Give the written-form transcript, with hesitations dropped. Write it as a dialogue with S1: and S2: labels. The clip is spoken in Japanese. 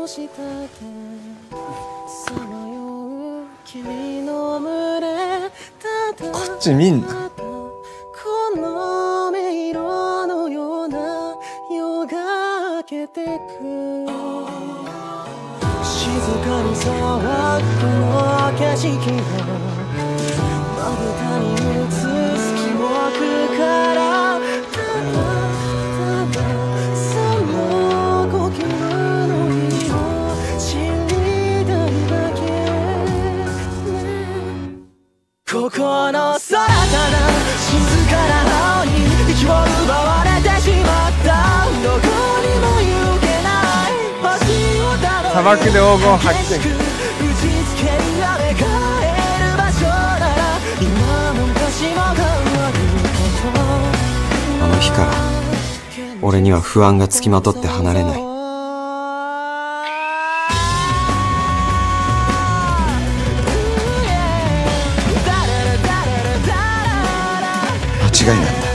S1: っち見んな。
S2: 静かに騒ぐこの景色をまぶたに映す隙も空くからただその呼吸の意を知りたいだけ、ね、ここの空ただ静かな青に息を奪われてしまった、どこにも行けない星をたどり
S1: 砂漠で黄金発見。
S3: あの日から俺には不安がつきまとって離れない。間違いない。